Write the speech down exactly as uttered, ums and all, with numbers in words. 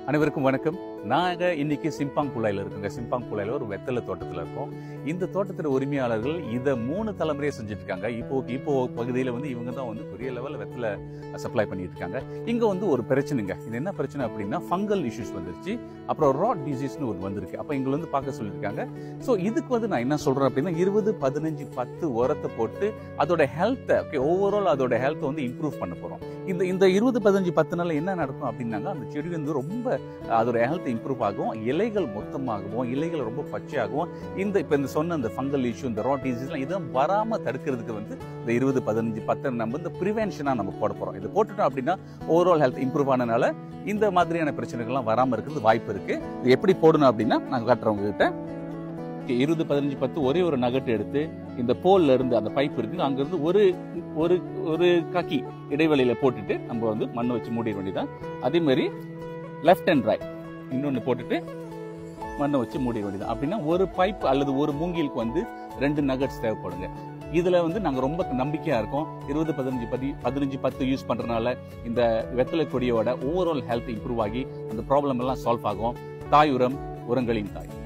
அனைவருக்கும் வணக்கம். நாங்க இன்னைக்கு சிம்பாங் புலாயில இருக்கோங்க. சிம்பாங் புலாயில ஒரு வெத்தலை தோட்டத்துல இருக்கோம். இந்த தோட்டத்துல உரிமையாளர்கள் இதை மூணு தலைமுறையை செஞ்சுட்டு இருக்காங்க. இப்போ இப்போ பகுதியில வந்து இவங்க தான் வந்து பெரிய லெவல்ல வெத்தலை சப்ளை பண்ணிட்டு இருக்காங்க. இங்க வந்து ஒரு பிரச்சனைங்க. இது என்ன பிரச்சனை அப்படின்னா ஃபங்கல் இஷ்யூஸ் வந்துருச்சு. அப்புறம் ராட் டிசீஸ்னு ஒரு வந்திருக்கு. அப்ப எங்களை வந்து பார்க்க சொல்லியிருக்காங்க. ஸோ இதுக்கு வந்து நான் என்ன சொல்றேன் அப்படின்னா இருபது பதினஞ்சு பத்து உரத்தை போட்டு அதோட ஹெல்த்தை ஓகே ஓவரால் அதோட ஹெல்த்தை வந்து இம்ப்ரூவ் பண்ண போறோம். இந்த இந்த இருபது பதினஞ்சு பத்து நாள் என்ன நடக்கும் அப்படின்னாங்க, அந்த செடி வந்து ரொம்ப அதோட ஹெல்த் இம்ப்ரூவ் ஆகும், இலைகள் மொத்தமாகவும் இலைகள் ரொம்ப பச்சையாகவும் இந்த இப்போ இந்த சொன்ன இந்த ஃபங்கல் இஷ்யூ இந்த ராட் டிசீஸ்லாம் இதெல்லாம் வராமல் தடுக்கிறதுக்கு வந்து இந்த இருபது பதினஞ்சு பத்து நம்ம இந்த ப்ரிவென்ஷனாக நம்ம போட போகிறோம். இது போட்டுட்டோம் அப்படின்னா ஓவரால் ஹெல்த் இம்ப்ரூவ் ஆனதுனால இந்த மாதிரியான பிரச்சனைகள்லாம் வராமல் இருக்கிறது வாய்ப்பு இருக்கு. இது எப்படி போடணும் அப்படின்னா நாங்கள் காட்டுறவங்க கிட்ட இருபது பதினஞ்சு பத்து ஒரே ஒரு நகட்டு எடுத்து இந்த போல்ல இருந்து அந்த பைப் இருக்கு அங்கிருந்து ஒரு ஒரு ஒரு கக்கி இடைவெளியில போட்டுட்டு நம்ம வந்து மண்ணை வச்சு மூடிட வேண்டியதான். அதே மாதிரி லெஃப்ட் அண்ட் ரைட் இன்னொன்னு போட்டுட்டு மண்ணை வச்சு மூடிட வேண்டியதான். அப்படின்னா ஒரு பைப் அல்லது ஒரு மூங்கிலுக்கு வந்து ரெண்டு நகட்ஸ் தேவைப்படுங்க. இதுல வந்து நாங்க ரொம்ப நம்பிக்கையா இருக்கோம். இருபது பதினஞ்சு பதி பதினஞ்சு பத்து யூஸ் பண்றதுனால இந்த வெத்தலை கொடியோட ஓவரால் ஹெல்த் இம்ப்ரூவ் ஆகி அந்த ப்ராப்ளம் எல்லாம் சால்வ் ஆகும். தாய் உரம் உரங்களின் தாய்.